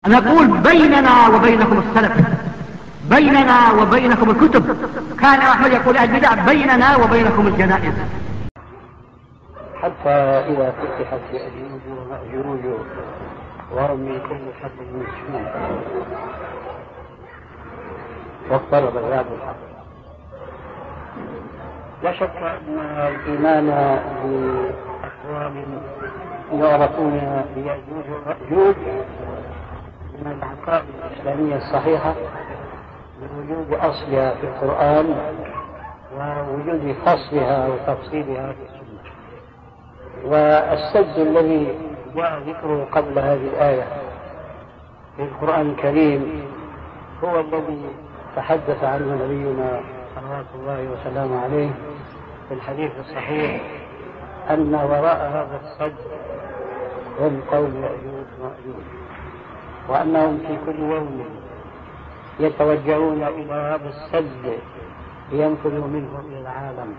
نقول بيننا وبينكم السلف، بيننا وبينكم الكتب. كان أحمد يقول البدع بيننا وبينكم الجنائز. حتى إذا فتحت يأجوج ومأجوج وهم من كل حد يسمعون واضطرب الوعد الحق. لا شك أن الإيمان بأقوام يعرفون بيأجوج ومأجوج من العقائد الإسلامية الصحيحة، بوجود أصلها في القرآن ووجود فصلها وتفصيلها في السنة. والسد الذي جاء ذكره قبل هذه الآية في القرآن الكريم هو الذي تحدث عنه نبينا صلوات الله وسلامه عليه في الحديث الصحيح، أن وراء هذا السد هم قوم يأجوج ومأجوج، وأنهم في كل يوم يتوجهون إلى هذا السد لينفذوا منه إلى العالم،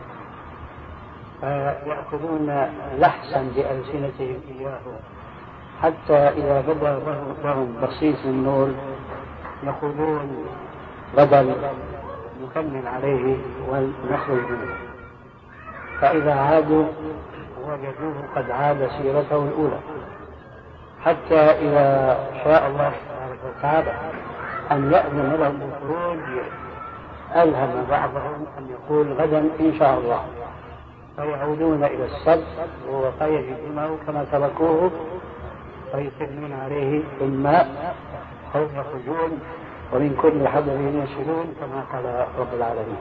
فيأخذون لحسا بألسنتهم إياه، حتى إذا بدا لهم بصيص النور يقولون غدا نكمل عليه ونخرج منه، فإذا عادوا وجدوه قد عاد سيرته الأولى، حتى إذا شاء الله سبحانه وتعالى أن يأذن لهم بالخروج ألهم بعضهم أن يقول غدا إن شاء الله، فيعودون إلى السد فيجدونه كما تركوه فيسلمون عليه بالماء أو يخرجون ومن كل حدث ينشرون كما قال رب العالمين.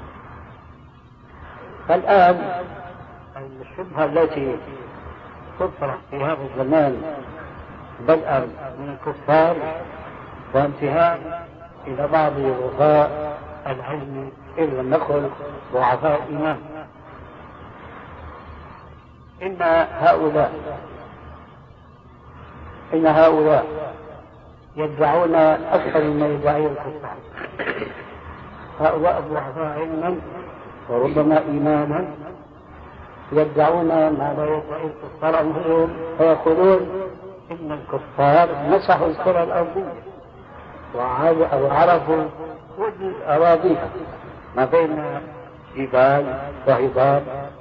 فالآن الشبهة التي تطرح في هذا الزمان بدءا من الكفار وانتهاء إلى بعض رفاء العلم إن لم نقل ضعفاء الإيمان، إن هؤلاء يدعون أكثر مما يدعي الكفار. هؤلاء ضعفاء علما وربما إيمانا يدعون ما لا يدعي الكفار أنفسهم، فيقولون إن الكفار مسحوا الكرة الأرضية وعرفوا كل أراضيها ما بين جبال وهضاب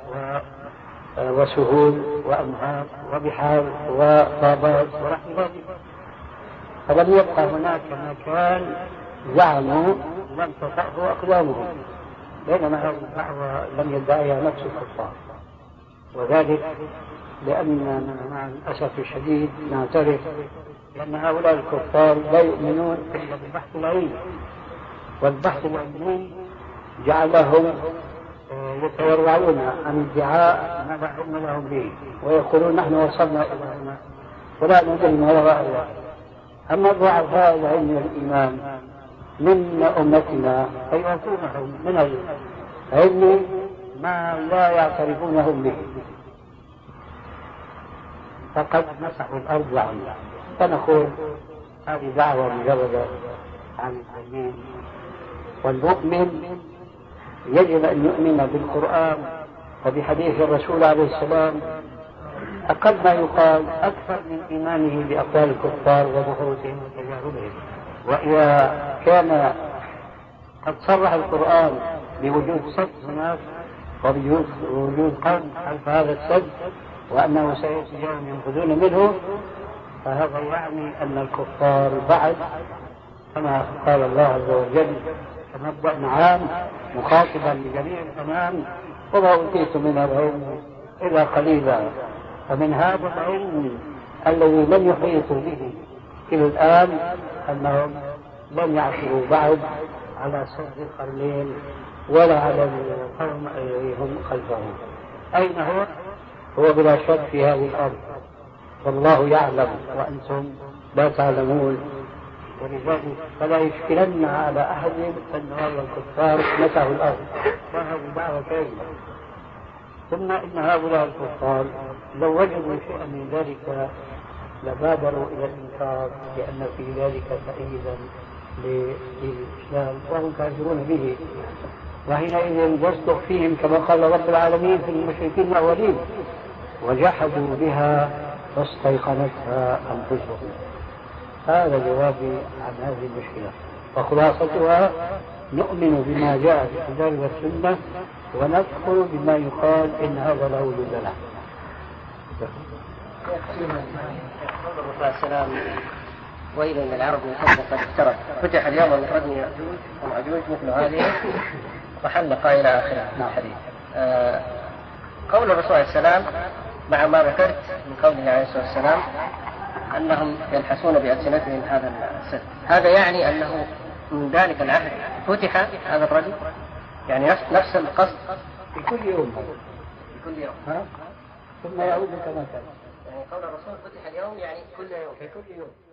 وسهول وأنهار وبحار وغابات ورحمات، فلم يبقى هناك مكان زعموا لم تطأه أقدامهم، بينما هذه الدعوة لم يدعيها نفس الكفار. وذلك لأن مع الأسف الشديد نعترف لأن هؤلاء الكفار لا يؤمنون إلا بالبحث العلمي، والبحث العلمي جعلهم يتورعون عن ادعاء ما لا علم لهم به، ويقولون نحن وصلنا إلى هنا ولا ندري ما وراء الله. أما ضعفاء العلم والإيمان من أمتنا فيعطونهم من العلم ما لا يعترفونهم به، فقد مسحوا الأرض عنها. فنقول هذه دعوة مجردة عن العلمين، والمؤمن يجب أن يؤمن بالقرآن وبحديث الرسول عليه السلام أقل ما يقال أكثر من إيمانه بأقوال الكفار وبحوثهم وتجاربهم. وإذا كان قد صرح القرآن بوجود سد هناك وبوجود قوم خلف هذا السد وأنه سيأتي يوم ينفذون منه، فهذا يعني أن الكفار بعد كما قال الله عز وجل كمبدأ عام مخاطبا لجميع الأمام وما أوتيتم من العلم إلا قليلا. فمن هذا العلم الذي لم يحيطوا به إلى الآن أنهم لم يعثروا بعد على سد القرنين ولا على القوم هم خلفهم. أين هو؟ هو بلا شك في هذه الأرض، والله يعلم وأنتم لا تعلمون. ولذلك فلا يشكلن على أحد أن هؤلاء الكفار مسحوا الأرض، وهذه دعوة كاذبة. ثم إن هؤلاء الكفار لو وجدوا شيئا من ذلك لبادروا إلى الإنكار لأن في ذلك تأييدا للإسلام وهم كافرون به، وحينئذ يصدق فيهم كما قال رب العالمين في المشركين الأولين وجحدوا بها واستيقنتها أنفسهم. هذا جوابي عن هذه المشكلة، وخلاصتها نؤمن بما جاء في الكتاب والسنة ونكفر بما يقال إن هذا له دلالة. السلام وإلى أن العرب من قبل قد افترض فتح اليوم من ردم يأجوج ومأجوج مثل هذه وحلق إلى آخر الحديث. قول الرسول عليه السلام مع ما ذكرت من قوله عليه الصلاة والسلام أنهم يلحسون بألسنتهم هذا السد، هذا يعني أنه من ذلك العهد فتح هذا الرجل، يعني نفس القصد في كل يوم، في كل يوم ثم يعود كما كان. يعني قول الرسول فتح اليوم يعني كل يوم، في كل يوم.